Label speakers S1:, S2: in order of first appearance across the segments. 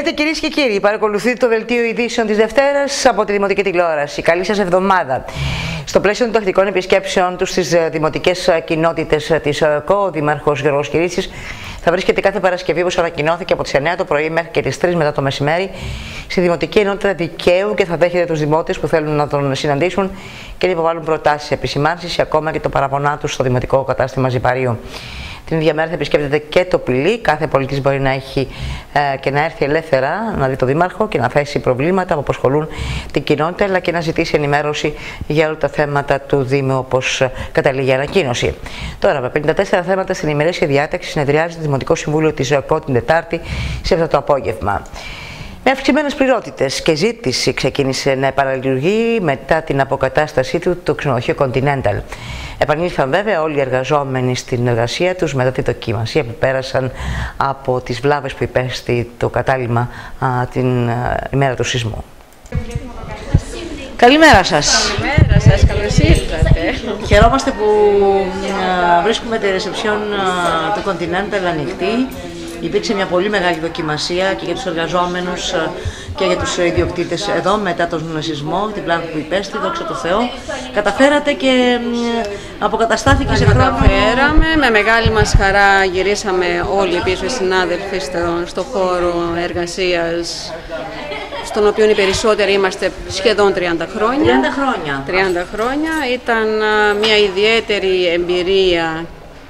S1: Χαίρετε κυρίες και κύριοι, παρακολουθείτε το δελτίο ειδήσεων της Δευτέρας από τη Δημοτική Τηλεόραση. Καλή σας εβδομάδα. Στο πλαίσιο των τακτικών επισκέψεων του στις δημοτικές κοινότητες της ΚΟ, ο Δήμαρχος Γιώργος Κυρίτσης θα βρίσκεται κάθε Παρασκευή, όπως ανακοινώθηκε, από τις 9 το πρωί μέχρι και τις 3 μετά το μεσημέρι στη Δημοτική Ενότητα Δικαίου και θα δέχεται τους δημότες που θέλουν να τον συναντήσουν και να υποβάλουν προτάσεις, επισημάνσεις ή ακόμα και το παραπονά τους στο Δημοτικό Κατάστημα Ζιπαρίου. Την ίδια μέρα θα επισκέπτεται και το Πηλί. Κάθε πολίτης μπορεί να έχει και να έρθει ελεύθερα να δει τον Δήμαρχο και να θέσει προβλήματα που απασχολούν την κοινότητα, αλλά και να ζητήσει ενημέρωση για όλα τα θέματα του Δήμου, όπως καταλήγει η ανακοίνωση. Τώρα, με 54 θέματα στην ημερήσια διάταξη, συνεδριάζει το Δημοτικό Συμβούλιο της ΚΟ την Τετάρτη σε αυτό το απόγευμα. Με αυξημένες πληρότητες και ζήτηση ξεκίνησε να επαναλειτουργεί μετά την αποκατάστασή του το ξενοδοχείο Continental. Επανήλθαν βέβαια όλοι οι εργαζόμενοι στην εργασία τους μετά τη δοκιμασία που πέρασαν από τις βλάβες που υπέστη το κατάλημα την ημέρα του σεισμού. Καλημέρα σας.
S2: Καλημέρα σας, καλώς ήρθατε.
S1: Χαιρόμαστε που βρίσκουμε τη ρεσεψιόν του Continental ανοιχτή. Υπήρξε μια πολύ μεγάλη δοκιμασία και για τους εργαζόμενους και για τους ιδιοκτήτες εδώ μετά τον σεισμό, την πλάβη που υπέστη, δόξα τω Θεώ. Καταφέρατε και αποκαταστάθηκε σε χρόνο.
S2: Καταφέραμε, με μεγάλη μας χαρά γυρίσαμε όλοι πίσω οι συνάδελφοι στο χώρο εργασίας, στον οποίο οι περισσότεροι είμαστε σχεδόν 30 χρόνια. 30 χρόνια. Ήταν μια ιδιαίτερη εμπειρία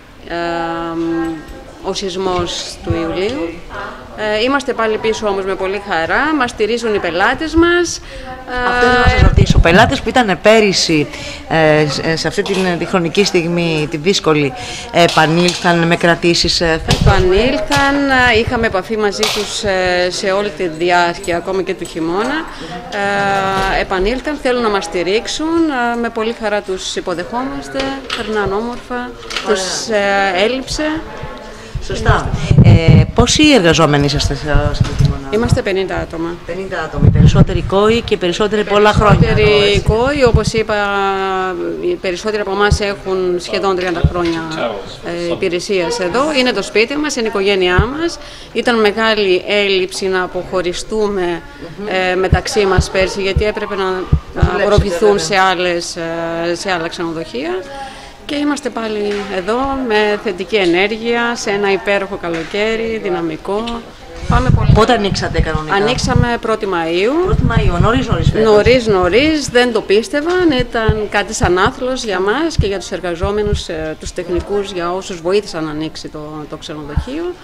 S2: ο σεισμός του Ιουλίου. Είμαστε πάλι πίσω όμως με πολύ χαρά, μας στηρίζουν οι πελάτες μας.
S1: Αυτό ήθελα να σας ρωτήσω, πελάτες που ήταν πέρυσι σε αυτή τη χρονική στιγμή, τη δύσκολη, επανήλθαν με κρατήσεις?
S2: Επανήλθαν, είχαμε επαφή μαζί τους σε όλη τη διάρκεια, ακόμα και του χειμώνα. Επανήλθαν, θέλουν να μας στηρίξουν, με πολύ χαρά τους υποδεχόμαστε, περνάνε όμορφα, τους έλειψε.
S1: Σωστά. Πόσοι εργαζόμενοι είσαστε σε αυτή τη μονάδα?
S2: Είμαστε 50 άτομα.
S1: 50 άτομα. Οι περισσότεροι κόοι και οι περισσότεροι πολλά χρόνια.
S2: Οι περισσότεροι κόοι, όπως είπα, οι περισσότεροι από εμάς έχουν σχεδόν 30 χρόνια υπηρεσίας εδώ. Είναι το σπίτι μας, είναι η οικογένειά μας. Ήταν μεγάλη έλλειψη να αποχωριστούμε μεταξύ μας πέρσι, γιατί έπρεπε να απορροφηθούν σε άλλα ξενοδοχεία. Και είμαστε πάλι εδώ με θετική ενέργεια, σε ένα υπέροχο καλοκαίρι, δυναμικό. Πάμε πολύ.
S1: Πότε ανοίξατε κανονικά?
S2: Ανοίξαμε 1η Μαΐου.
S1: 1η Μαΐου,
S2: Νωρίς, δεν το πίστευαν. Ήταν κάτι σαν άθλος για μας και για τους εργαζόμενους, τους τεχνικούς, για όσους βοήθησαν να ανοίξει το ξενοδοχείο.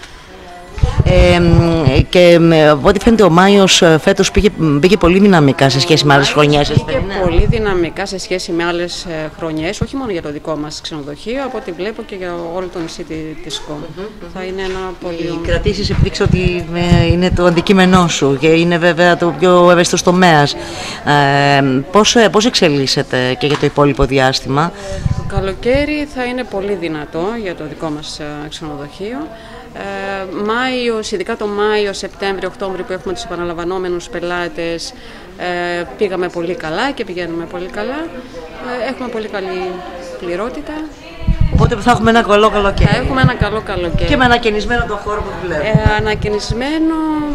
S1: Και από ό,τι φαίνεται ο Μάιος φέτος πήγε πολύ δυναμικά σε σχέση με άλλες χρονιές.
S2: Πήγε πολύ δυναμικά σε σχέση με άλλες χρονιές, όχι μόνο για το δικό μας ξενοδοχείο, από ό,τι βλέπω και για όλο το νησί της ΚΟ. Θα είναι ένα πολύ...
S1: Οι κρατήσεις επιδείξω ότι είναι το αντικείμενό σου και είναι βέβαια το πιο ευαίσθητος τομέας. Πώς εξελίσσεται και για το υπόλοιπο διάστημα?
S2: Το καλοκαίρι θα είναι πολύ δυνατό για το δικό μας ξενοδοχείο. Μάιος, ειδικά το Μάιο, Σεπτέμβριο, Οκτώβριο που έχουμε τους επαναλαμβανόμενους πελάτες, πήγαμε πολύ καλά και πηγαίνουμε πολύ καλά. Έχουμε πολύ καλή πληρότητα.
S1: Οπότε θα έχουμε ένα καλό καλοκαίρι.
S2: Θα έχουμε ένα καλό καλοκαίρι.
S1: Και με ανακαινισμένο τον χώρο που βλέπουμε.
S2: Ανακαινισμένο,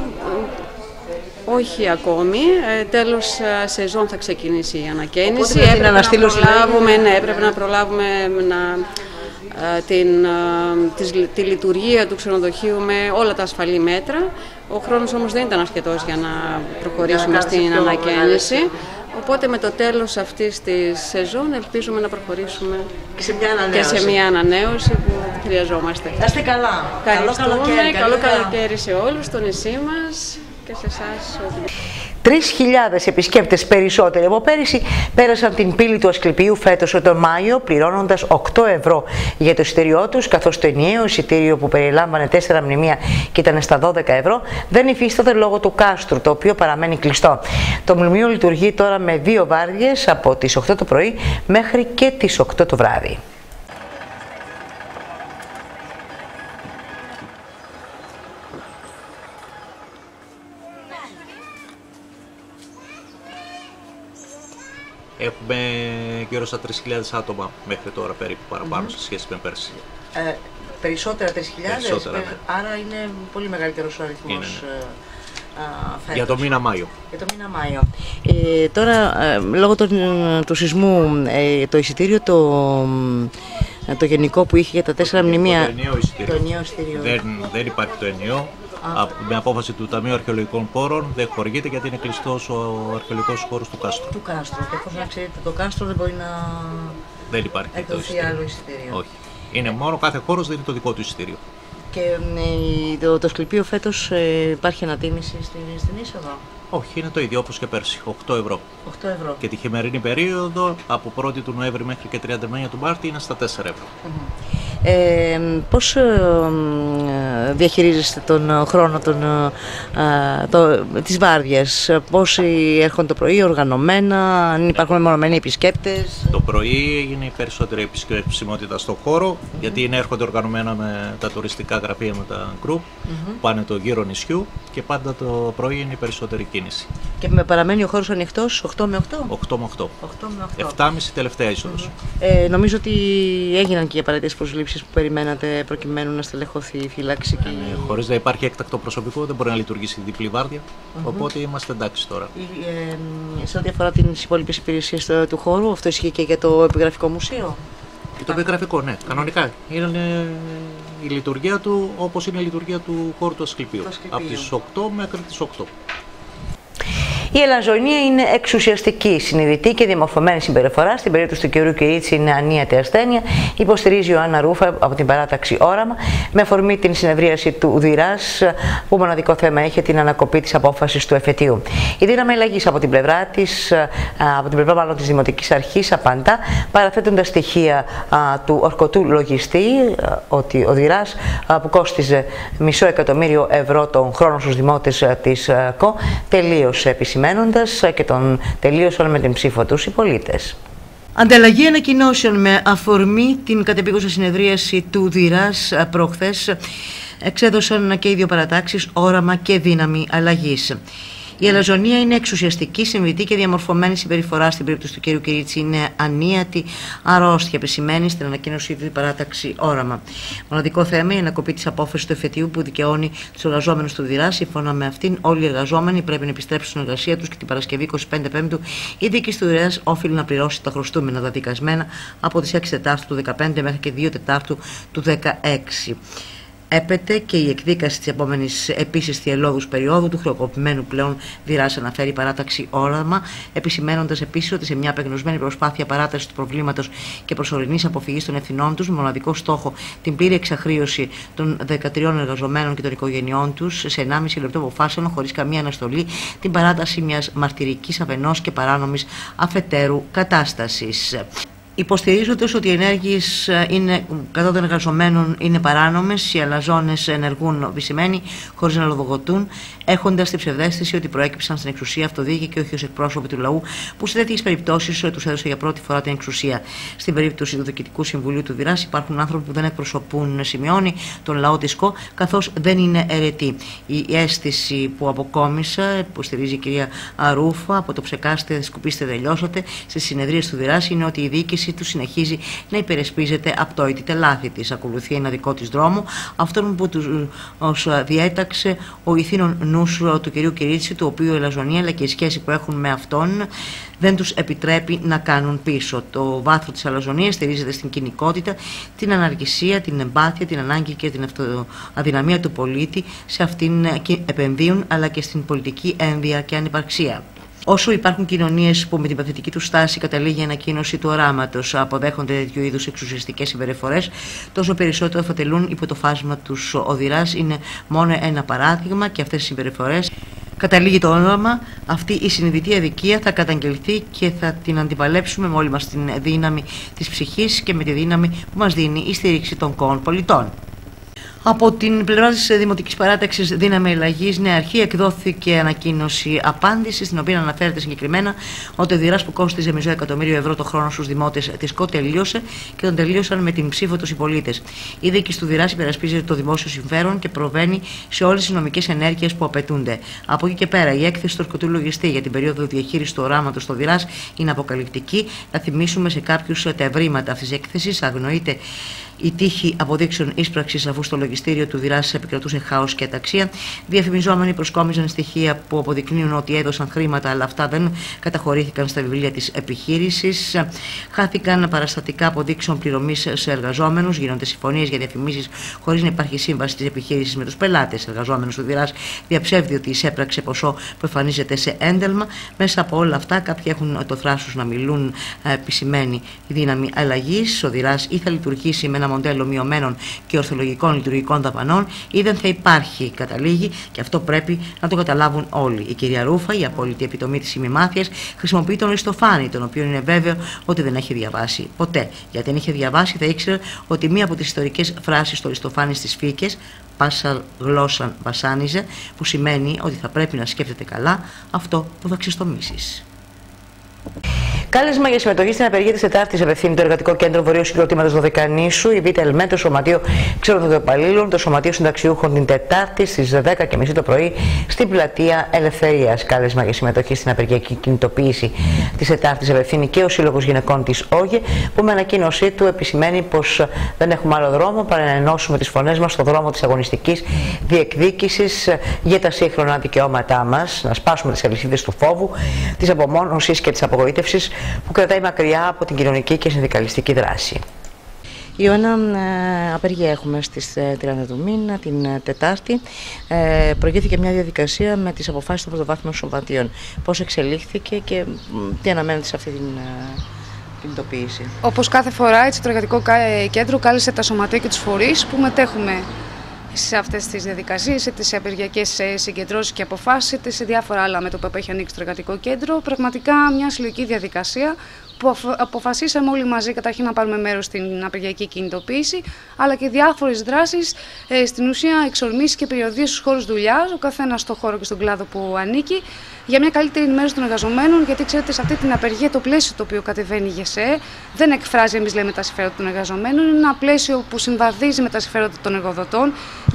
S2: όχι ακόμη. Τέλος σεζόν θα ξεκινήσει η ανακαίνιση. Έπρεπε να προλάβουμε τη λειτουργία του ξενοδοχείου με όλα τα ασφαλή μέτρα. Ο χρόνος όμως δεν ήταν αρκετός για να προχωρήσουμε στην ανακαίνιση. Οπότε με το τέλος αυτής της σεζόν ελπίζουμε να προχωρήσουμε και σε μια ανανέωση που χρειαζόμαστε.
S1: Να είστε καλά.
S2: Καλό καλοκαίρι σε όλους, στο νησί μας και σε εσάς.
S1: 3.000 επισκέπτες περισσότεροι από πέρυσι πέρασαν την πύλη του Ασκληπίου φέτος τον Μάιο, πληρώνοντας 8 ευρώ για το εισιτήριό τους, καθώς το ενιαίο εισιτήριο που περιλάμβανε 4 μνημεία και ήταν στα 12 ευρώ δεν υφίσταται λόγω του κάστρου, το οποίο παραμένει κλειστό. Το μνημείο λειτουργεί τώρα με 2 βάρδιες από τις 8 το πρωί μέχρι και τις 8 το βράδυ.
S3: Έχουμε γύρω στα 3.000 άτομα μέχρι τώρα περίπου παραπάνω σε σχέση με πέρσι.
S1: Περισσότερα 3.000,
S3: Περισσότερα, ναι.
S1: Άρα είναι πολύ μεγαλύτερος ο αριθμός φέτος.
S3: Για το μήνα Μάιο.
S1: Για το μήνα Μάιο. Τώρα, λόγω του σεισμού, το εισιτήριο το γενικό που είχε για τα 4 μνημεία.
S3: Το ενιαίο εισιτήριο. Δεν υπάρχει το ενιαίο. Με απόφαση του Ταμείου Αρχαιολογικών Πόρων δεν χορηγείται γιατί είναι κλειστός ο αρχαιολογικός χώρος του κάστρου.
S1: Του κάστρου. Και εφόσον ξέρετε το κάστρο δεν μπορεί να εκδοθεί άλλο εισιτήριο.
S3: Όχι. Είναι μόνο κάθε χώρος δίνει το δικό του εισιτήριο.
S1: Και το Ασκληπείο φέτος υπάρχει ανατίμηση στην είσοδο.
S3: Όχι, είναι το ίδιο όπως και πέρσι, 8 ευρώ.
S1: 8 ευρώ.
S3: Και τη χειμερινή περίοδο από 1η του Νοέμβρη μέχρι και 31 του Μάρτη είναι στα 4 ευρώ.
S1: Πώς διαχειρίζεστε τον χρόνο της βάρδιας, πόσοι έρχονται το πρωί, οργανωμένα, αν υπάρχουν μεμονωμένοι επισκέπτες?
S3: Το πρωί είναι η περισσότερη επισκεψιμότητα στον χώρο, γιατί έρχονται οργανωμένα με τα τουριστικά γραφεία, με τα γκρουπ, πάνε το γύρο νησιού και πάντα το πρωί είναι η περισσότερη κίνηση.
S1: Και παραμένει ο χώρος ανοιχτός 8 με 8?
S3: 8 με 8. 7,5 τελευταία είσοδος.
S1: Νομίζω ότι έγιναν και οι απαραίτητες προσλήψεις που περιμένατε προκειμένου να στελεχωθεί η φύλαξη.
S3: Χωρίς να υπάρχει έκτακτο προσωπικό δεν μπορεί να λειτουργήσει διπλή βάρδια, οπότε είμαστε εντάξει τώρα.
S1: Σε ό,τι αφορά τις υπόλοιπες υπηρεσίες του χώρου, αυτό ισχύει και για το Επιγραφικό Μουσείο?
S3: Και το Επιγραφικό, ναι, κανονικά. Είναι η λειτουργία του όπως είναι η λειτουργία του χώρου του Ασκληπείου. Από τις 8 μέχρι τις 8.
S1: Η ελαζονία είναι εξουσιαστική, συνειδητή και διαμορφωμένη συμπεριφορά. Στην περίπτωση του κ. Κυρίτσι είναι ανίατη ασθένεια. Υποστηρίζει ο Άννα Ρούφα από την παράταξη Όραμα, με αφορμή την συνεδρίαση του ΔΙΡΑΣ, που μοναδικό θέμα έχει την ανακοπή της απόφασης του εφετείου. Η δύναμη αλλαγής από την πλευρά της Δημοτικής Αρχής απαντά, παραθέτοντας στοιχεία του ορκωτού λογιστή, ότι ο ΔΙΡΑΣ, που κόστιζε $500.000 ευρώ τον χρόνο στους δημότες της ΚΟ, τελείωσε, επισημένοντας, και τον τελείωσαν με την ψήφο τους οι πολίτες. Ανταλλαγή ανακοινώσεων με αφορμή την κατεπίγουσα συνεδρίαση του ΔΙΡΑΣ προχθές εξέδωσαν και οι δύο παρατάξεις Όραμα και Δύναμη Αλλαγής. Η αλαζονία είναι εξουσιαστική, συμβητή και διαμορφωμένη συμπεριφορά. Στην περίπτωση του κ. Κυρίτσι είναι ανίατη αρρώστια, επισημαίνει στην ανακοίνωσή του η παράταξη Όραμα. Μοναδικό θέμα η ανακοπή της απόφασης του εφετείου που δικαιώνει τους εργαζόμενους του ΔΙΡΑΣ. Σύμφωνα με αυτήν, όλοι οι εργαζόμενοι πρέπει να επιστρέψουν στην εργασία τους και την Παρασκευή 25 Πέμπτου η διοίκηση του ΔΙΡΑΣ οφείλει να πληρώσει τα χρωστούμενα δαδικασμένα από τις 6 Τετάρτου του 2015 μέχρι και 2 Τετάρτου του 2016. Έπεται και η εκδίκαση της επόμενης επίσης θυελώδους περίοδου του χρεοκοπημένου πλέον ΔΙΡΑΣ, αναφέρει η παράταξη Όραμα, επισημένοντας επίσης ότι σε μια απεγνωσμένη προσπάθεια παράτασης του προβλήματος και προσωρινής αποφυγής των ευθυνών τους, με μοναδικό στόχο την πλήρη εξαχρίωση των 13 εργαζομένων και των οικογενειών τους, σε 1,5 λεπτό αποφάσισαν χωρίς καμία αναστολή την παράταση μιας μαρτυρικής αφενός και παράνομης αφετέρου κατάστασης. Υποστηρίζοντας ότι οι ενέργειες κατά των εργαζομένων είναι παράνομες, οι αλαζόνες ενεργούν βυσημένοι χωρίς να λογοδοτούν, έχοντας την ψευδαίσθηση ότι προέκυψαν στην εξουσία αυτοδίκη και όχι ως εκπρόσωποι του λαού, που σε τέτοιες περιπτώσεις τους έδωσε για πρώτη φορά την εξουσία. Στην περίπτωση του Διοικητικού Συμβουλίου του ΔΙΡΑΣ υπάρχουν άνθρωποι που δεν εκπροσωπούν, σημειώνει, τον λαό της ΚΟ, καθώς δεν είναι αιρετοί. Η αίσθηση που αποκόμισα, που στηρίζει η κυρία Αρούφα, από το ψεκάστε, σκουπίστε, τελειώσατε, στις συνεδρίες του ΔΙΡΑΣ, είναι ότι η διοίκηση του συνεχίζει να υπερασπίζεται απτόητη τα λάθη της. Ακολουθεί ένα δικό της δρόμο, αυτόν που τους διέταξε ο ηθήνων νους του κυρίου Κυρίτσι, του οποίου η ελαζονία αλλά και η σχέση που έχουν με αυτόν δεν τους επιτρέπει να κάνουν πίσω. Το βάθρο της αλαζονίας στηρίζεται στην κοινικότητα, την αναργησία, την εμπάθεια, την ανάγκη και την αδυναμία του πολίτη. Σε αυτήν επενδύουν, αλλά και στην πολιτική ένδια και ανυπαρξία. Όσο υπάρχουν κοινωνίες που με την παθητική του στάση καταλήγει η ανακοίνωση του οράματος αποδέχονται τέτοιου είδους εξουσιαστικές συμπεριφορές, τόσο περισσότερο θα τελούν υπό το φάσμα τους. Ο ΔΙΡΑΣ είναι μόνο ένα παράδειγμα και αυτές οι συμπεριφορές, καταλήγει το όνομα, αυτή η συνειδητή αδικία θα καταγγελθεί και θα την αντιπαλέψουμε με όλη μας την δύναμη της ψυχής και με τη δύναμη που μας δίνει η στήριξη των ΚΟ πολιτών. Από την πλευρά της Δημοτικής Παράταξης Δύναμη Αλλαγής Νέα Αρχή εκδόθηκε ανακοίνωση απάντηση, στην οποία αναφέρεται συγκεκριμένα ότι ο ΔΙΡΑΣ που κόστιζε $500.000 ευρώ το χρόνο στους δημότες της ΚΟ τελείωσε και τον τελείωσαν με την ψήφο τους οι πολίτες. Η διοίκηση του ΔΙΡΑΣ υπερασπίζεται το δημόσιο συμφέρον και προβαίνει σε όλες τις νομικές ενέργειες που απαιτούνται. Από εκεί και πέρα, η έκθεση του ορκωτού λογιστή για την περίοδο διαχείρισης του οράματος στο ΔΙΡΑΣ είναι αποκαλυπτική. Θα θυμίσουμε σε κάποιους τα ευρήματα αυτής της έκθεσης. Αγνοείται η τύχη αποδείξεων ίσπραξης, αφού στο λογιστή φροντιστήριο του Δειράς επικρατούσε χάος και αταξία. Διαφημιζόμενοι προσκόμιζαν στοιχεία που αποδεικνύουν ότι έδωσαν χρήματα, αλλά αυτά δεν καταχωρήθηκαν στα βιβλία της επιχείρησης. Χάθηκαν παραστατικά αποδείξεων πληρωμής σε εργαζόμενους. Γίνονται συμφωνίες για διαφημίσεις χωρίς να υπάρχει σύμβαση της επιχείρησης με τους πελάτες. Εργαζόμενος του Δειράς διαψεύδει ότι εισέπραξε ποσό που εμφανίζεται σε ένταλμα. Μέσα από όλα αυτά, κάποιοι έχουν το θράσος να μιλούν επισημένοι η δύναμη αλλαγής. Ο Δειράς ή θα λειτουργήσει με ένα μοντέλο μειωμένων και ορθολογικών λειτουργικών δαπανών, ή δεν θα υπάρχει, καταλήγει, και αυτό πρέπει να το καταλάβουν όλοι. Η κυρία Ρούφα, η απόλυτη επιτομή της ημιμάθειας, χρησιμοποιεί τον Αριστοφάνη, τον οποίο είναι βέβαιο ότι δεν έχει διαβάσει ποτέ. Γιατί αν είχε διαβάσει, θα ήξερε ότι μία από τις ιστορικές φράσεις του Αριστοφάνη στις Φύκες, πάσα γλώσσαν βασάνιζε, που σημαίνει ότι θα πρέπει να σκέφτεται καλά αυτό που θα ξεστομίσεις.
S4: Κάλεσμα για συμμετοχή στην απεργία της Τετάρτης απευθύνει το Εργατικό Κέντρο Βορείου Συγκροτήματος Δωδεκανήσου, η ΒΕΛΜΕ, το Σωματείο Ξενοδοχειοϊπαλλήλων, το Σωματείο Συνταξιούχων την Τετάρτη στις 10:30 το πρωί στην Πλατεία Ελευθερίας. Κάλεσμα για συμμετοχή στην απεργιακή κινητοποίηση της Τετάρτης απευθύνει και ο Σύλλογος Γυναικών της ΟΓΕ, που με ανακοίνωσή του επισημαίνει πως δεν έχουμε άλλο δρόμο παρά να ενώσουμε τις φωνές μας στον δρόμο της αγωνιστικής διεκδίκησης για τα σύγχρονα δικαιώματά μας, να σπάσουμε τις αλυσίδες του φόβου, της απομόνωσης και της απογοήτευσης που κρατάει μακριά από την κοινωνική και συνδικαλιστική δράση.
S1: Ιωάννα, απεργία έχουμε στις 30 του μήνα, την Τετάρτη. Προηγήθηκε μια διαδικασία με τις αποφάσεις των πρωτοβάθμιων σωματείων. Πώς εξελίχθηκε και τι αναμένεται σε αυτή την κινητοποίηση?
S5: Όπως κάθε φορά, έτσι, το Εργατικό Κέντρο κάλεσε τα σωματεία και τους φορείς που μετέχουμε σε αυτές τις διαδικασίες, σε τις απεργιακές συγκεντρώσεις και αποφάσεις, σε διάφορα άλλα μέτωπα που έχει ανοίξει το Εργατικό Κέντρο. Πραγματικά μια συλλογική διαδικασία που αποφασίσαμε όλοι μαζί καταρχήν να πάρουμε μέρος στην απεργιακή κινητοποίηση, αλλά και διάφορες δράσεις, στην ουσία εξορμήσεις και περιοδίες στους χώρους δουλειάς, ο καθένας στο χώρο και στον κλάδο που ανήκει, για μια καλύτερη ενημέρωση των εργαζομένων, γιατί ξέρετε, σε αυτή την απεργία το πλαίσιο το οποίο κατεβαίνει η ΓΕΣΕ δεν εκφράζει, εμείς λέμε, τα συμφέροντα των εργαζομένων, είναι ένα πλαίσιο που συμβαδίζει με τα συμφέροντα των εργοδοτών.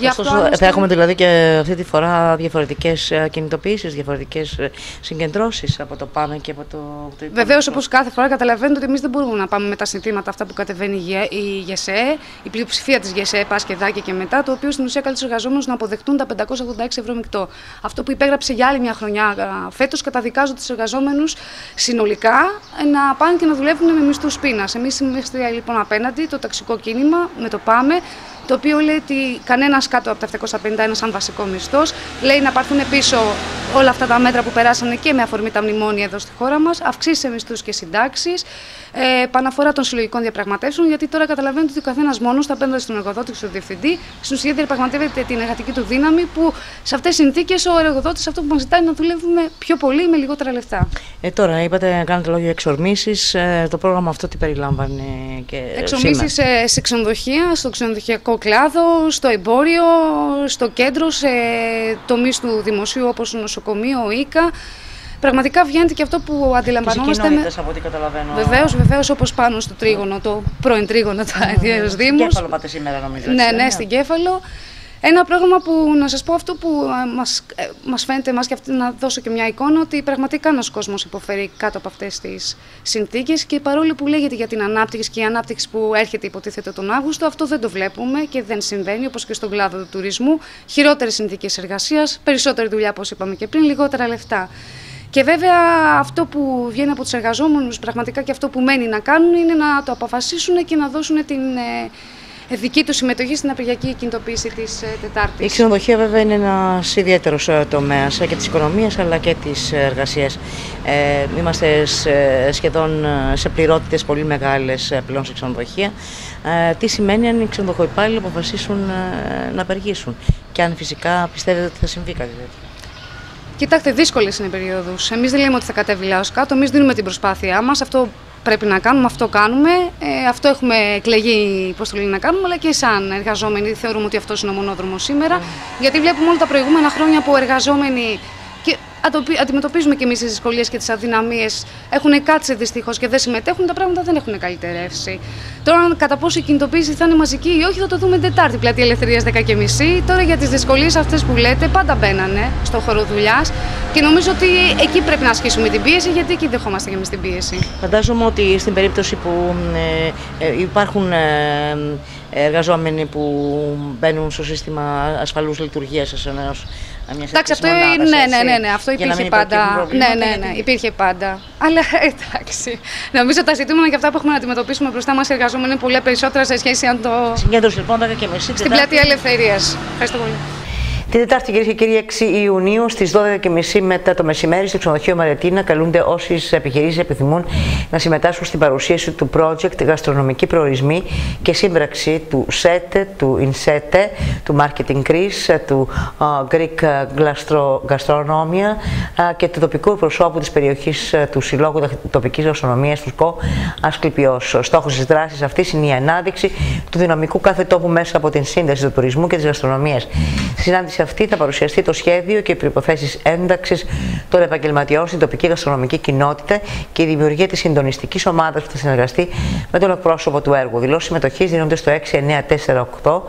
S1: Θα έχουμε δηλαδή και αυτή τη φορά διαφορετικές κινητοποίησεις, διαφορετικές συγκεντρώσεις από το ΠΑΜΕ και από το
S5: Βεβαίως, όπως κάθε φορά καταλαβαίνετε ότι εμείς δεν μπορούμε να πάμε με τα συνθήματα αυτά που κατεβαίνει η ΓΕΣΕ, η πλειοψηφία της ΓΕΣΕ, Πάσχεδάκη και μετά, το οποίο στην ουσία καλεί τους εργαζόμενους να αποδεχτούν τα 586 ευρώ μεικτό. Αυτό που υπέγραψε για άλλη μια χρονιά φέτος, καταδικάζονται τους εργαζόμενους συνολικά να πάνε και να δουλεύουν με μισθούς πείνας. Εμείς είμαστε λοιπόν απέναντι, το ταξικό κίνημα με το ΠΑΜΕ, το οποίο λέει ότι κανένας κάτω από τα 751 σαν βασικό μισθός, λέει να πάρθουν πίσω όλα αυτά τα μέτρα που περάσανε και με αφορμή τα μνημόνια εδώ στη χώρα μας, αυξήσεις σε μισθούς και συντάξεις, επαναφορά των συλλογικών διαπραγματεύσεων, γιατί τώρα καταλαβαίνετε ότι ο καθένας μόνος θα απέναντι στον εργοδότη και στον διευθυντή, στην ουσία διαπραγματεύεται την εργατική του δύναμη, που σε αυτές τις συνθήκες ο εργοδότης αυτό που μας ζητάει είναι να δουλεύουμε πιο πολύ με λιγότερα λεφτά.
S1: Τώρα είπατε, κάνετε λόγια εξορμήσεις, το πρόγραμμα αυτό τι περιλάμβανε και
S5: εξορμήσεις σε ξενοδοχεία, στο ξενοδοχειακό κλάδο, στο εμπόριο, στο κέντρο, σε τομείς του δημοσίου όπως νοσοκομείο, ΟΙΚΑ. Πραγματικά βγαίνεται και αυτό που αντιλαμβανόμαστε.
S1: Από ό,τι καταλαβαίνω.
S5: Βεβαίως, όπως πάνω στο τρίγωνο, το πρώην τρίγωνο, τα δύο Δήμους.
S1: Στην Κέφαλο πάτε σήμερα, νομίζω.
S5: Ναι, στην Κέφαλο. Ένα πρόγραμμα που, να σας πω, αυτό που μας φαίνεται εμάς, και αυτή, να δώσω και μια εικόνα, ότι πραγματικά ένας κόσμος υποφέρει κάτω από αυτές τις συνθήκες, και παρόλο που λέγεται για την ανάπτυξη και η ανάπτυξη που έρχεται υποτίθεται τον Αύγουστο, αυτό δεν το βλέπουμε και δεν συμβαίνει, όπως και στον κλάδο του τουρισμού. Χειρότερες συνθήκες εργασίας, περισσότερη δουλειά, όπως είπαμε και πριν, λιγότερα λεφτά. Και βέβαια αυτό που βγαίνει από τους εργαζόμενους πραγματικά και αυτό που μένει να κάνουν είναι να το αποφασίσουν και να δώσουν την δική του συμμετοχή στην απεργιακή κινητοποίηση της Τετάρτης.
S1: Η ξενοδοχεία βέβαια είναι ένας ιδιαίτερος τομέας και της οικονομίας αλλά και της εργασίας. Είμαστε σχεδόν σε πληρότητες πολύ μεγάλες πλέον σε ξενοδοχεία. Τι σημαίνει αν οι ξενοδοχοϊπάλληλοι αποφασίσουν να απεργήσουν και αν φυσικά πιστεύετε ότι θα συμβεί κάτι τέτοιο?
S5: Κοιτάξτε, δύσκολες είναι οι περίοδους. Εμείς δεν λέμε ότι θα κατέβει λαός κάτω, εμείς δίνουμε την προσπάθειά μας. Αυτό πρέπει να κάνουμε, αυτό κάνουμε. Αυτό έχουμε εκλεγεί, πώς το λένε, να κάνουμε, αλλά και σαν εργαζόμενοι θεωρούμε ότι αυτός είναι ο μονόδρομος σήμερα. Γιατί βλέπουμε όλα τα προηγούμενα χρόνια που εργαζόμενοι, και αντιμετωπίζουμε και εμείς τις δυσκολίες και τις αδυναμίες, έχουν κάτσει δυστυχώς και δεν συμμετέχουν, τα πράγματα δεν έχουν καλυτερεύσει. Τώρα, κατά πόσο η κινητοποίηση θα είναι μαζική ή όχι, θα το δούμε την Τετάρτη, πλατεία Ελευθερίας 10:30. Τώρα για τις δυσκολίες αυτές που λέτε, πάντα μπαίνανε στο χώρο δουλειάς και νομίζω ότι εκεί πρέπει να ασκήσουμε την πίεση, γιατί εκεί δεχόμαστε και εμείς την πίεση.
S4: Φαντάζομαι ότι στην περίπτωση που υπάρχουν εργαζόμενοι που μπαίνουν στο σύστημα ασφαλούς λειτουργίας ενός.
S5: Εντάξει, αυτό ναι, αυτό υπήρχε πάντα. Ναι, υπήρχε πάντα. Αλλά εντάξει. Νομίζω τα ζητούμενα και αυτά που έχουμε να αντιμετωπίσουμε μπροστά μας εργαζόμενοι είναι πολύ περισσότερα σε σχέση αν το.
S4: Συγκέντρωση λοιπόν 10:30
S5: στην πλατεία Ελευθερίας. Ευχαριστώ πολύ.
S1: Την Τετάρτη, κυρίες και κύριοι, 6 Ιουνίου στις 12:30 μετά το μεσημέρι στο ξενοδοχείο Μαρετίνα καλούνται όσες επιχειρήσεις επιθυμούν να συμμετάσχουν στην παρουσίαση του project Γαστρονομική Προορισμοί και σύμπραξη του ΣΕΤ, του INSET, του Marketing Greece, του Greek Gastronomia και του τοπικού προσώπου της περιοχής του Συλλόγου Τοπικής Γαστρονομίας του ΣΚΟ Ασκληπιός. Ο στόχος της δράσης αυτής είναι η ανάδειξη του δυναμικού κάθε τόπου μέσα από την σύνδεση του τουρισμού και της γαστρονομίας. Στη συνάντηση αυτή θα παρουσιαστεί το σχέδιο και οι προϋποθέσεις ένταξης των επαγγελματιών στην τοπική γαστρονομική κοινότητα και η δημιουργία της συντονιστικής ομάδας που θα συνεργαστεί με τον εκπρόσωπο του έργου. Δηλώσεις συμμετοχής δίνονται στο 6948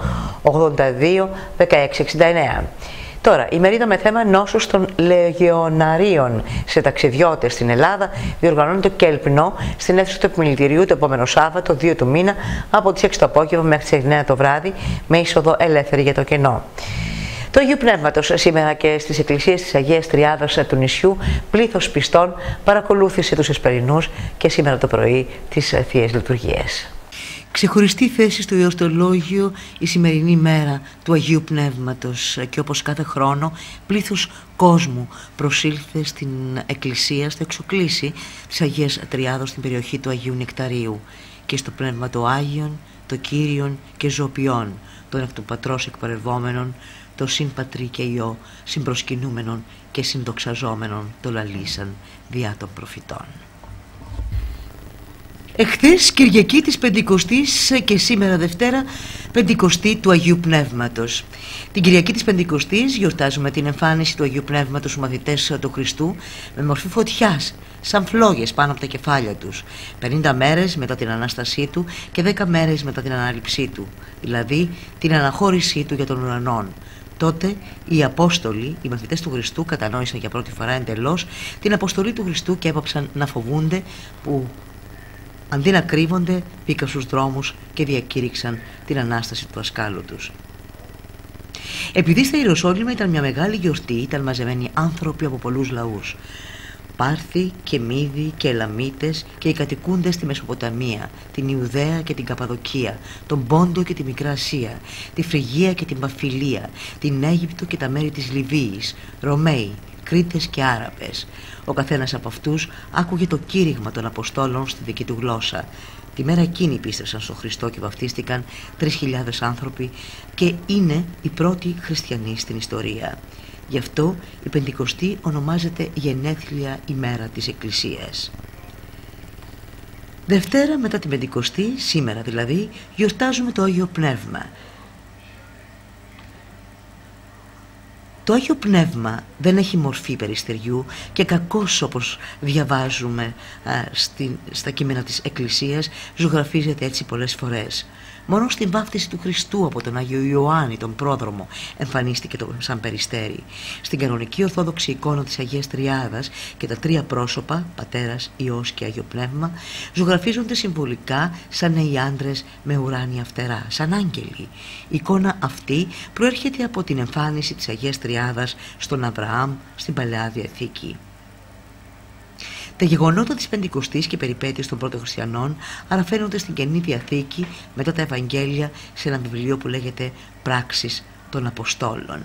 S1: 82 1669. Τώρα, η μερίδα με θέμα νόσους των λεγεωναρίων σε ταξιδιώτες στην Ελλάδα διοργανώνει το Κέλπνο στην αίθουσα του Επιμελητηρίου το επόμενο Σάββατο, 2 του μήνα, από τις 6 το απόγευμα μέχρι τις 9 το βράδυ, με είσοδο ελεύθερη για το κενό. Το Αγίου Πνεύματος σήμερα και στις εκκλησίες της Αγίας Τριάδας του νησιού πλήθος πιστών παρακολούθησε τους εσπερινούς και σήμερα το πρωί τις Θείες Λειτουργίες.
S4: Ξεχωριστή θέση στο Ιερостολόγιο η σημερινή μέρα του Αγίου Πνεύματος και όπως κάθε χρόνο πλήθος κόσμου προσήλθε στην εκκλησία, στο εξοκλήσι της Αγίας Τριάδος στην περιοχή του Αγίου Νεκταρίου και στο Πνεύμα το Άγιον, το Κύριον και Ζωοποιών, τον εκ του Πατρός εκπαρευόμενον, το συν Πατρί και Υιό, συμπροσκυνούμενον και συνδοξαζόμενον το λαλήσαν διά των προφητών. Εχθές Κυριακή της Πεντηκοστής και σήμερα Δευτέρα Πεντηκοστή του Αγίου Πνεύματος. Την Κυριακή της Πεντηκοστής γιορτάζουμε την εμφάνιση του Αγίου Πνεύματος στους μαθητές του Χριστού με μορφή φωτιάς, σαν φλόγες πάνω από τα κεφάλια τους, 50 μέρες μετά την Ανάστασή του και 10 μέρες μετά την Ανάληψή του, δηλαδή την αναχώρησή του για τον ουρανόν. Τότε οι Απόστολοι, οι μαθητές του Χριστού, κατανόησαν για πρώτη φορά εντελώς την αποστολή του Χριστού και έπαψαν να φοβούνται που αντί να κρύβονται μπήκαν στους δρόμους και διακήρυξαν την Ανάσταση του δασκάλου τους. Επειδή στα Ιεροσόλυμα ήταν μια μεγάλη γιορτή, ήταν μαζεμένοι άνθρωποι από πολλούς λαούς. Πάρθοι και Μίδοι και Ελαμίτες και οι κατοικούντες στη Μεσοποταμία, την Ιουδαία και την Καπαδοκία, τον Πόντο και τη Μικρά Ασία, τη Φρυγία και την Παμφιλία, την Αίγυπτο και τα μέρη της Λιβύης, Ρωμαίοι, Κρήτες και Άραβες. Ο καθένας από αυτούς άκουγε το κήρυγμα των Αποστόλων στη δική του γλώσσα. Τη μέρα εκείνη πίστευσαν στον Χριστό και βαφτίστηκαν 3.000 άνθρωποι και είναι οι πρώτοι χριστιανοί στην ιστορία. Γι' αυτό η Πεντηκοστή ονομάζεται γενέθλια ημέρα της Εκκλησίας. Δευτέρα μετά την Πεντηκοστή, σήμερα δηλαδή, γιορτάζουμε το Άγιο Πνεύμα. Το Άγιο Πνεύμα δεν έχει μορφή περιστεριού και κακώς, όπως διαβάζουμε στα κείμενα της Εκκλησίας, ζωγραφίζεται έτσι πολλές φορές. Μόνο στην βάφτιση του Χριστού από τον Άγιο Ιωάννη, τον πρόδρομο, εμφανίστηκε σαν περιστέρι. Στην κανονική ορθόδοξη εικόνα της Αγίας Τριάδας και τα τρία πρόσωπα, Πατέρας, Υιός και Άγιο Πνεύμα, ζωγραφίζονται συμβολικά σαν νέοι άντρες με ουράνια φτερά, σαν άγγελοι. Η εικόνα αυτή προέρχεται από την εμφάνιση της Αγίας Τριάδας στον Αβραάμ στην Παλαιά Διαθήκη. Τα γεγονότα της Πεντηκοστής και περιπέτειες των πρώτων χριστιανών αναφέρονται στην Καινή Διαθήκη μετά τα Ευαγγέλια σε ένα βιβλίο που λέγεται «Πράξεις των Αποστόλων».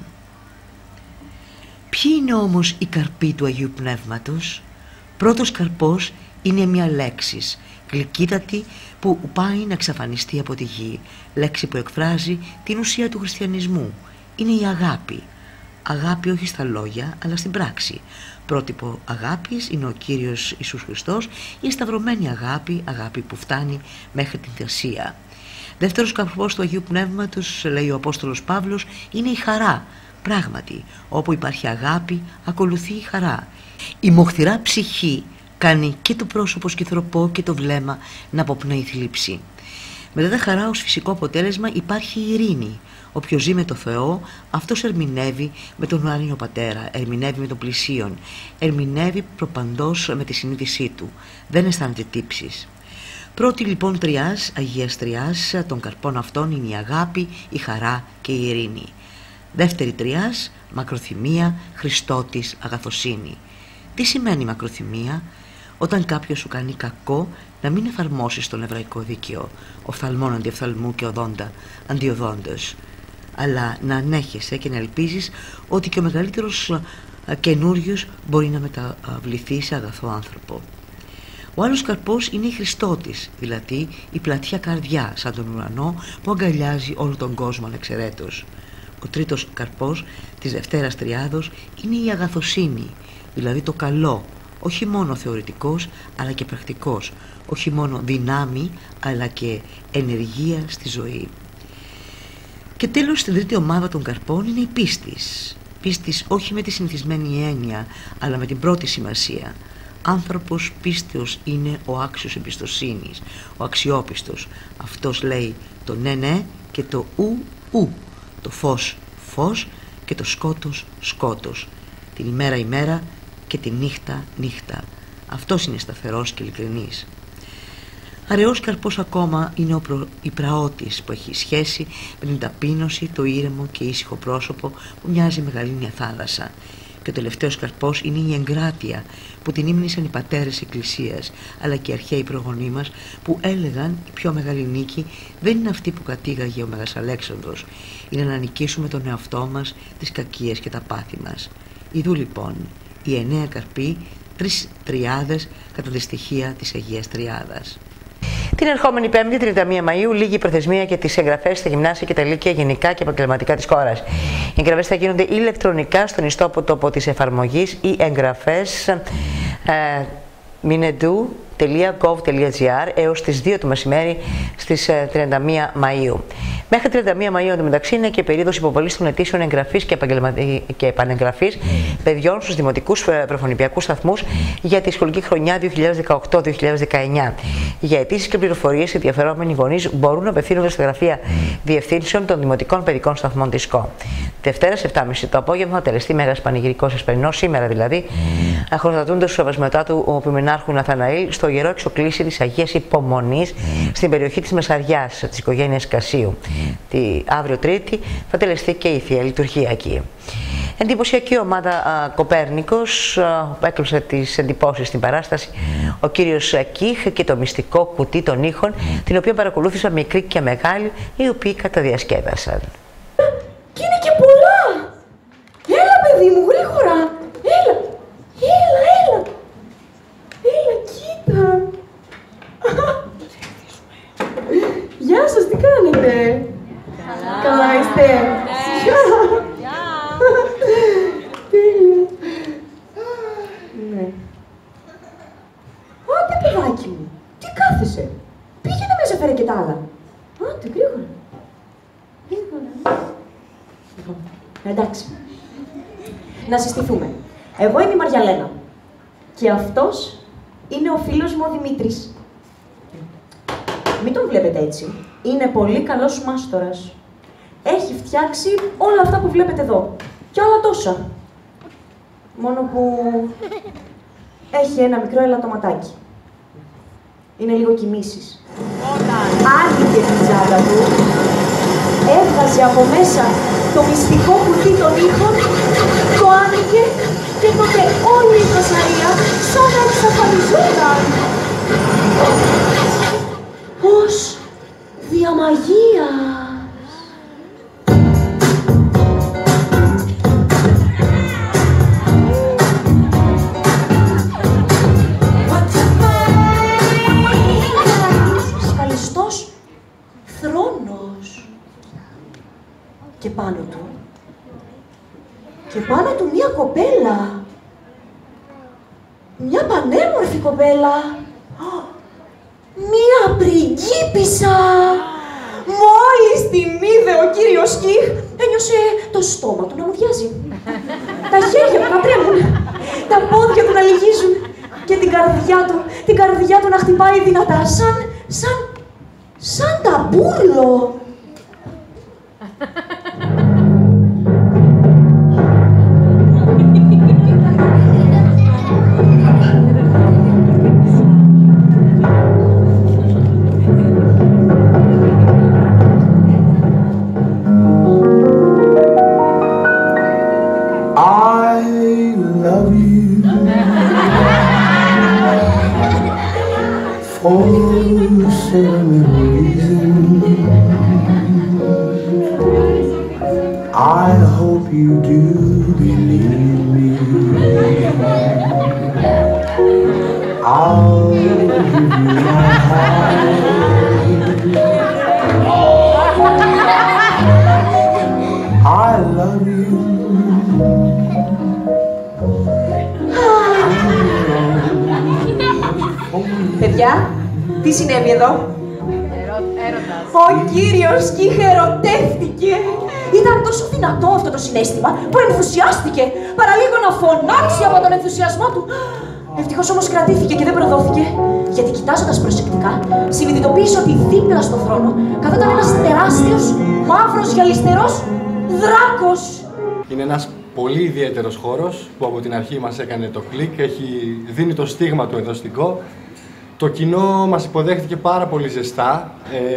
S4: Ποιοι είναι όμως οι καρποί του Αγίου Πνεύματος? Πρώτος καρπός είναι μια λέξη, γλυκύτατη, που πάει να εξαφανιστεί από τη γη. Λέξη που εκφράζει την ουσία του χριστιανισμού. Είναι η αγάπη. Αγάπη όχι στα λόγια, αλλά στην πράξη. Πρότυπο αγάπης είναι ο Κύριος Ιησούς Χριστός, η σταυρωμένη αγάπη, αγάπη που φτάνει μέχρι την θυσία. Δεύτερος καρπός του Αγίου Πνεύματος, λέει ο Απόστολος Παύλος, είναι η χαρά. Πράγματι, όπου υπάρχει αγάπη, ακολουθεί η χαρά. Η μοχθηρά ψυχή κάνει και το πρόσωπο σκυθροπό και το βλέμμα να αποπνέει θλίψη.
S6: Μετά τα χαρά ως φυσικό αποτέλεσμα υπάρχει η ειρήνη. Όποιος ζει με το Θεό, αυτός ερμηνεύει με τον ουράνιο Πατέρα, ερμηνεύει με τον πλησίον, ερμηνεύει προπαντός με τη συνείδησή του. Δεν αισθάνεται τύψεις. Πρώτη λοιπόν τριάς, Αγίας Τριάς των καρπών αυτών είναι η αγάπη, η χαρά και η ειρήνη. Δεύτερη τριάς, μακροθυμία, Χριστότης, αγαθοσύνη. Τι σημαίνει μακροθυμία? Όταν κάποιος σου κάνει κακό, να μην εφαρμόσεις τον εβραϊκό δίκαιο, οφθαλμόν αντιοφθαλμού και οδόντα αντιοδόντος, αλλά να ανέχεσαι και να ελπίζεις ότι και ο μεγαλύτερος καινούριος μπορεί να μεταβληθεί σε αγαθό άνθρωπο. Ο άλλος καρπός είναι η Χριστότης, δηλαδή η πλατιά καρδιά σαν τον ουρανό που αγκαλιάζει όλο τον κόσμο ανεξαιρέτως. Ο τρίτος καρπός της Δευτέρας Τριάδος είναι η αγαθοσύνη, δηλαδή το καλό, όχι μόνο θεωρητικός αλλά και πρακτικός, όχι μόνο δυνάμει αλλά και ενεργεία στη ζωή. Και τέλος, στην τρίτη ομάδα των καρπών είναι η πίστης. Πίστης όχι με τη συνηθισμένη έννοια αλλά με την πρώτη σημασία. Άνθρωπος πίστεως είναι ο άξιος εμπιστοσύνης, ο αξιόπιστος. Αυτός λέει το ναι και το ου, το φως φως και το σκότος σκότος, την ημέρα ημέρα και τη νύχτα νύχτα. Αυτός είναι σταθερός και ειλικρινής. Αραιός καρπός ακόμα είναι ο υπραώτης που έχει σχέση με την ταπείνωση, το ήρεμο και ήσυχο πρόσωπο που μοιάζει με γαλήνια θάλασσα. Και ο τελευταίος καρπός είναι η εγκράτεια που την ύμνησαν οι πατέρες εκκλησίας αλλά και οι αρχαίοι προγονείς μας που έλεγαν η πιο μεγάλη νίκη δεν είναι αυτή που κατήγαγε ο Μέγας Αλέξανδρος, είναι να νικήσουμε τον εαυτό μας, τις κακίες και τα πάθη μας. Ιδού λοιπόν οι 9 καρποί, 3 τριάδες κατά τη στοιχεία της Αγίας Τριάδας.
S1: Την ερχόμενη Πέμπτη, 31 Μαΐου, λίγη η προθεσμία για τις εγγραφές στα γυμνάσια και τα λύκεια γενικά και επαγγελματικά της χώρας. Οι εγγραφές θα γίνονται ηλεκτρονικά στον ιστότοπο της εφαρμογής ή εγγραφές minedu.gov.gr έως τις 2 το μεσημέρι στις 31 Μαΐου. Μέχρι 31 Μαΐου εντωμεταξύ είναι και περίοδος υποβολής των αιτήσεων εγγραφής και επανεγγραφής παιδιών στους δημοτικούς προφωνηπιακούς σταθμούς για τη σχολική χρονιά 2018-2019. Για αιτήσεις και πληροφορίες, οι ενδιαφερόμενοι γονείς μπορούν να απευθύνονται στα γραφεία διευθύνσεων των δημοτικών παιδικών σταθμών της ΚΟ. Δευτέρα σε 7.30 το απόγευμα θα τελεστεί Μέγας Πανηγυρικός Εσπερινός, σήμερα δηλαδή, χορτατούνται στους Σεβασμιωτά του Ποιμενάρχου Ναθαναήλ στο Ιερό Εξοκλήσι της Αγίας Υπομονής στην περιοχή της Μεσαριάς της οικογένειας Κασίου. Αύριο Τρίτη θα τελεστεί και η Θεία Λειτουργία εκεί. Εντυπωσιακή ομάδα Κοπέρνικος έκλεισε τις εντυπώσεις στην παράσταση ο κύριος Κίχ και το μυστικό κουτί των ήχων, την οποία παρακολούθησαν μικροί και μεγάλοι, οι οποίοι καταδιασκέδασαν.
S7: Και είναι και πολλά! Έλα παιδί μου, γρήγορα! Έλα! Κοίτα! Γεια σας, τι κάνετε? Καλά είστε? Γεια! Τέλεια! Ναι. Άντε παιδάκι μου, τι κάθεσαι? Πήγαινε μέσα, φέρε και τα άλλα. Άντε, γρήγορα. Εντάξει. Να συστηθούμε. Εγώ είμαι η Μαριαλένα. Και αυτός είναι ο φίλος μου ο Δημήτρης. Μην τον βλέπετε έτσι. Είναι πολύ καλός μάστορας. Έχει φτιάξει όλα αυτά που βλέπετε εδώ. Και άλλα τόσα. Μόνο που έχει ένα μικρό ελαττωματάκι. Είναι λίγο κοιμήσεις. Άνοιγε την τσάντα του, έβγαζε από μέσα το μυστικό κουτί των ήχων, το άνοιγε και τότε όλη η φασαρία σαν να εξαφανιζόταν. Ως διαμαγεία. Σκαλιστός θρόνος. Και πάνω του μία κοπέλα. Μια πανέμορφη κοπέλα. Μία πριγκίπισσα. Μόλις την είδε ο κύριος Κιχ, ένιωσε το στόμα του να μουδιάζει. Τα χέρια του να τρέμουν, τα πόδια του να λυγίζουν και την καρδιά του να χτυπάει δυνατά, σαν Σαν ταμπούρλο.
S8: I hope you do believe me. I'll give you my heart. I love you.
S7: Παιδιά, τι συνέβη εδώ? Ο κύριος Κιχ ερωτεύτηκε. Ήταν τόσο δυνατό αυτό το συναίσθημα που ενθουσιάστηκε, παραλίγο να φωνάξει από τον ενθουσιασμό του. Ευτυχώς όμως κρατήθηκε και δεν προδόθηκε, γιατί κοιτάζοντας προσεκτικά, συνειδητοποίησε ότι δίπλα στο θρόνο καθόταν ένας τεράστιος, μαύρος γυαλιστερός δράκος.
S9: Είναι ένας πολύ ιδιαίτερος χώρος που από την αρχή μας έκανε το κλικ, δίνει το στίγμα του εδώ στην ΚΟ. Το κοινό μας υποδέχτηκε πάρα πολύ ζεστά.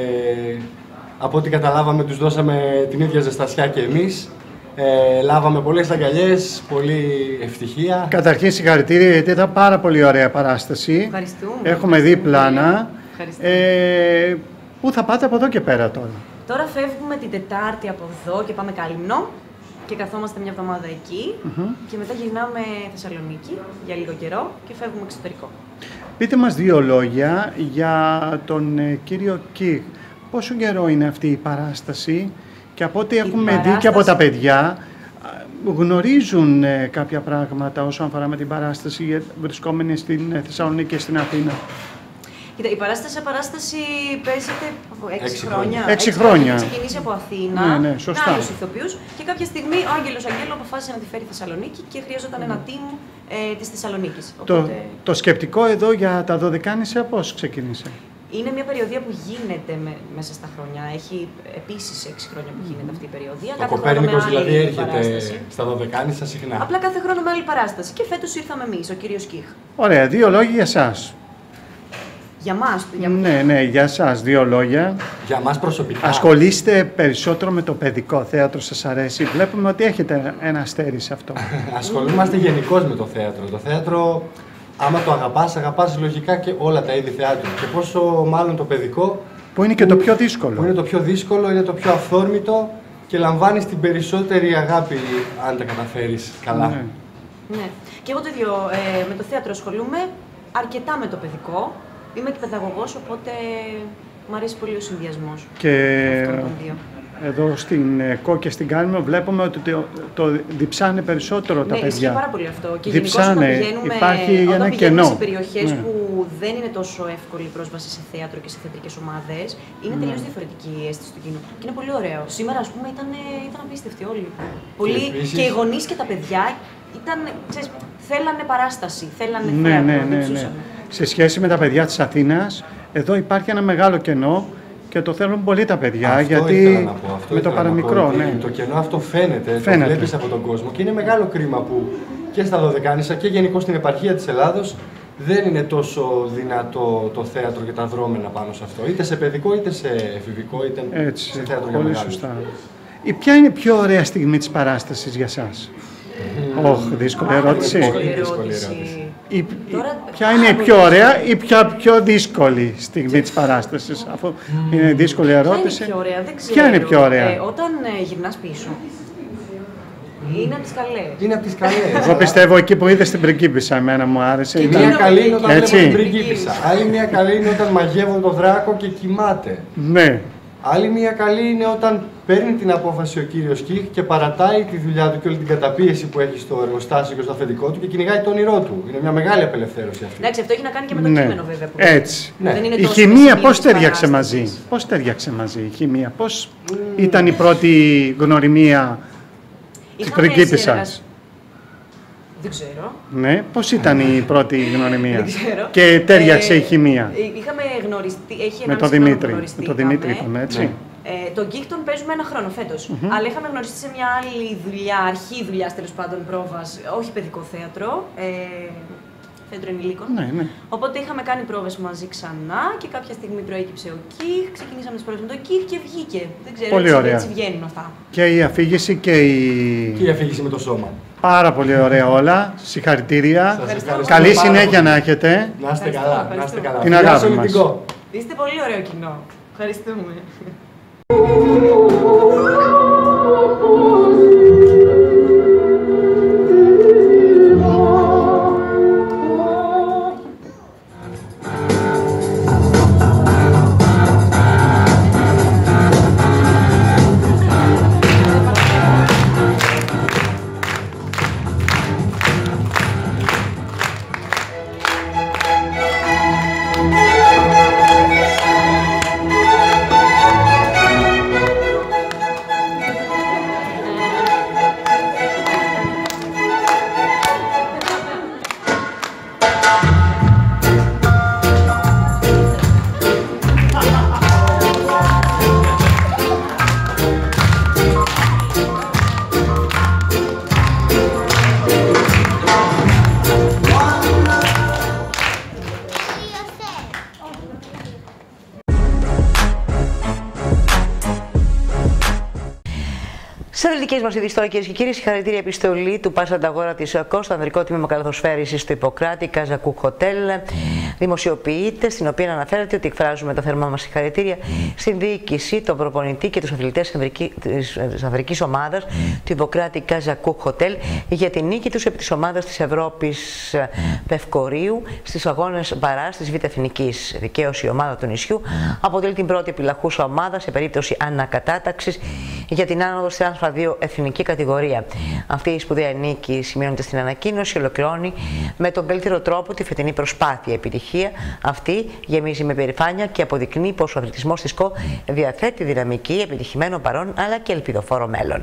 S9: Από ό,τι καταλάβαμε, τους δώσαμε την ίδια ζεστασιά και εμείς. Λάβαμε πολλές αγκαλιές, πολύ ευτυχία.
S10: Καταρχήν συγχαρητήρια, γιατί ήταν πάρα πολύ ωραία παράσταση.
S7: Ευχαριστούμε.
S10: Έχουμε δει πλάνα. Πού θα πάτε από εδώ και πέρα τώρα?
S7: Τώρα φεύγουμε την Τετάρτη από εδώ και πάμε Καλυμνό και καθόμαστε μια εβδομάδα εκεί και μετά γυρνάμε Θεσσαλονίκη για λίγο καιρό και φεύγουμε εξωτερικό.
S10: Πείτε μας δύο λόγια για τον κύριο Κιχ. Πόσο καιρό είναι αυτή η παράσταση και από ό,τι έχουμε δει και από τα παιδιά, γνωρίζουν κάποια πράγματα όσον αφορά με την παράσταση βρισκόμενοι στην Θεσσαλονίκη και στην Αθήνα?
S7: Κοίτα, η παράσταση σε παράσταση παίζεται από 6 χρόνια.
S10: 6 χρόνια.
S7: Έχει ξεκινήσει από Αθήνα,
S10: ναι, σωστά.
S7: με άλλους ηθοποιούς και κάποια στιγμή ο Άγγελος Αγγέλου αποφάσισε να τη φέρει Θεσσαλονίκη και χρειαζόταν ένα team της Θεσσαλονίκης. Οπότε...
S10: Το σκεπτικό εδώ για τα Δωδεκάνησα πώς ξεκίνησε?
S7: Είναι μια περιοδία που γίνεται μέσα στα χρόνια. Έχει επίσης 6 χρόνια που γίνεται αυτή η περιοδία.
S9: Ο Κοπέρνικος δηλαδή έρχεται στα Δωδεκάνησα συχνά.
S7: Απλά κάθε χρόνο με άλλη παράσταση. Και φέτος ήρθαμε εμείς, ο κύριος Κιχ.
S10: Ωραία, δύο λόγια για εσάς.
S7: Για μας.
S10: Ναι, για εσάς δύο λόγια.
S9: Για μας προσωπικά.
S10: Ασχολείστε περισσότερο με το παιδικό θέατρο, σας αρέσει? Βλέπουμε ότι έχετε ένα αστέρι σε αυτό.
S9: Ασχολούμαστε γενικώς με το θέατρο. Το θέατρο, άμα το αγαπάς λογικά και όλα τα είδη θεάτρου. Και πόσο μάλλον το παιδικό.
S10: Που είναι και το πιο δύσκολο.
S9: Που είναι το πιο δύσκολο, είναι το πιο αυθόρμητο και λαμβάνεις την περισσότερη αγάπη αν τα καταφέρεις καλά.
S7: Ναι. Και εγώ το ίδιο με το θέατρο ασχολούμαι αρκετά με το παιδικό. Είμαι και παιδαγωγός, οπότε μου αρέσει πολύ ο συνδυασμός αυτών των δύο.
S10: Εδώ στην ΚΟ και στην Κάλυμνο βλέπουμε ότι το διψάνε περισσότερο τα παιδιά.
S7: Ναι, ισχύει πάρα πολύ αυτό. Και
S10: διψάνε,
S7: υπάρχει ένα κενό. Σε περιοχές που δεν είναι τόσο εύκολη η πρόσβαση σε θέατρο και σε θεατρικές ομάδες, είναι τελείως διαφορετική η αίσθηση του κοινού. Και είναι πολύ ωραίο. Σήμερα, ας πούμε, ήταν απίστευτοι όλοι. Πολύ, και οι γονείς και τα παιδιά θέλανε παράσταση, θέλανε θέατρο.
S10: Σε σχέση με τα παιδιά της Αθήνας, εδώ υπάρχει ένα μεγάλο κενό και το θέλουν πολύ τα παιδιά,
S9: αυτό
S10: γιατί με το παραμικρό.
S9: Το κενό αυτό φαίνεται, το βλέπεις από τον κόσμο και είναι μεγάλο κρίμα που και στα Δωδεκάνησα και γενικώς στην επαρχία της Ελλάδος δεν είναι τόσο δυνατό το θέατρο και τα δρόμενα πάνω σε αυτό, είτε σε παιδικό, είτε σε εφηβικό, είτε σε θέατρο για μεγάλους.
S10: Σωστά. Ποια είναι η πιο ωραία στιγμή της παράστασης για σας? Δύσκολη ερώτηση. Ποια είναι η πιο ωραία ή πιο δύσκολη στιγμή της παράστασης? Αφού είναι δύσκολη ερώτηση. Ποια είναι η πιο ωραία?
S7: Όταν γυρνάς πίσω. Είναι από τις καλές.
S9: Είναι από τις καλές.
S10: Εγώ πιστεύω εκεί που είδες την πριγκίπισσα, εμένα μου άρεσε.
S9: Μία καλή είναι όταν βλέπω την πριγκίπισσα. Άλλη μία καλή είναι όταν μαγεύουν το δράκο και κοιμάται.
S10: Ναι.
S9: Άλλη μία καλή είναι όταν παίρνει την απόφαση ο κύριος Κιχ και παρατάει τη δουλειά του και όλη την καταπίεση που έχει στο εργοστάσιο και στο αφεντικό του και κυνηγάει το όνειρό του. Είναι μια μεγάλη απελευθέρωση αυτή.
S7: Εντάξει, αυτό έχει να κάνει και με το κείμενο βέβαια.
S10: Έτσι. Η χημεία πώς ταιριάξε μαζί? Πώς ταιριάξε μαζί η χημεία? Πώς ήταν η πρώτη γνωριμία της πριγκίπισσας?
S7: Δεν ξέρω.
S10: Ναι, πώς ήταν η πρώτη γνωριμία?
S7: Δεν ξέρω.
S10: Και τέριαξε η χημεία.
S7: Είχαμε γνωριστεί, έχει
S10: με τον Δημήτρη. Με τον Δημήτρη είπαμε, έτσι.
S7: Ναι. Τον ΚΙΚ τον παίζουμε ένα χρόνο φέτος. Αλλά είχαμε γνωριστεί σε μια άλλη δουλειά, αρχή δουλειά τέλος πάντων πρόβας, όχι παιδικό θέατρο. Θέατρο ενηλίκων.
S10: Ναι.
S7: Οπότε είχαμε κάνει πρόβες μαζί ξανά και κάποια στιγμή προέκυψε ο ΚΙΚ. Ξεκινήσαμε τις πρόβες με τον ΚΙΚ και βγήκε. Δεν ξέρω,
S10: πολύ ωραία.
S7: Έτσι βγαίνουν αυτά.
S10: Και η αφήγηση και
S9: η αφήγηση με το σώμα.
S10: Πάρα πολύ ωραία όλα. Συγχαρητήρια. Καλή συνέχεια να έχετε.
S9: Να είστε καλά. Να είστε καλά.
S10: Την αγάπη μας.
S7: Είστε πολύ ωραίο κοινό. Ευχαριστούμε.
S1: Στι αθλητικές μας ειδήσεις τώρα, κυρίες και κύριοι, συγχαρητήρια επιστολή του Πάσα Ανταγόρα της ΑΚΟ στο ανδρικό τμήμα καλαθοσφαίρισης του Ιπποκράτη Καζακού Χοτέλ. Δημοσιοποιείται, στην οποία αναφέρεται ότι εκφράζουμε τα θερμά μας συγχαρητήρια στην διοίκηση, τον προπονητή και τους αθλητές της ανδρικής ομάδας του Ιπποκράτη Καζακού Χοτέλ για την νίκη τους επί της ομάδας της Ευρώπης Πευκορίου στις αγώνες μπαράς της Β' Εθνικής. Δικαίως η ομάδα του νησιού αποτελεί την πρώτη επιλαχούσα ομάδα σε περίπτωση ανακατάταξης για την άνοδο στην Α2 εθνική κατηγορία. Αυτή η σπουδαία νίκη, σημειώνεται στην ανακοίνωση, ολοκληρώνει με τον καλύτερο τρόπο τη φετινή προσπάθεια. Η επιτυχία αυτή γεμίζει με περηφάνεια και αποδεικνύει πως ο αθλητισμός της ΚΟ διαθέτει δυναμική, επιτυχημένο παρόν αλλά και ελπιδοφόρο μέλλον.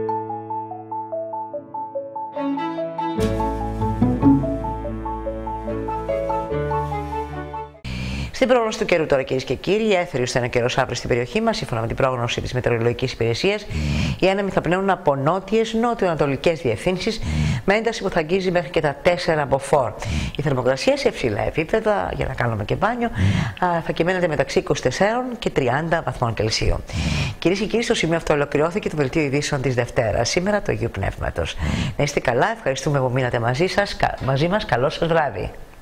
S1: Στην πρόγνωση του καιρού τώρα, κυρίες και κύριοι, έθριο στενοκαιρός αύριο στην περιοχή μας, σύμφωνα με την πρόγνωση της Μετεωρολογικής Υπηρεσίας, οι άνεμοι θα πνέουν από νότιες νότιο-ανατολικές διευθύνσεις, με ένταση που θα αγγίζει μέχρι και τα 4 μποφόρ. Η θερμοκρασία σε υψηλά επίπεδα, για να κάνουμε και μπάνιο, θα κυμαίνεται μεταξύ 24 και 30 βαθμών Κελσίου. Κυρίες και κύριοι, στο σημείο αυτό ολοκληρώθηκε το δελτίο ειδήσεων της Δευτέρας, σήμερα του Αγίου Πνεύματος. Να είστε καλά, ευχαριστούμε που μείνατε μαζί μας. Καλό σας βράδυ.